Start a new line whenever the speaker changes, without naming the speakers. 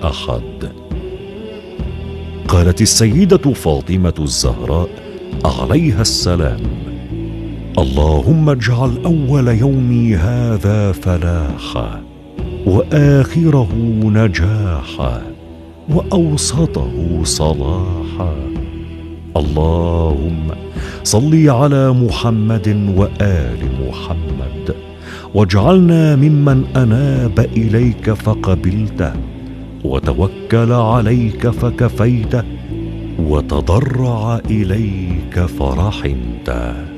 أحد. قالت السيدة فاطمة الزهراء عليها السلام: اللهم اجعل أول يومي هذا فلاحا، وآخره نجاحا، وأوسطه صلاحا. اللهم صل على محمد وآل محمد، واجعلنا ممن أناب إليك فقبلته، وتوكل عليك فكفيته، وتضرع إليك فرحمته.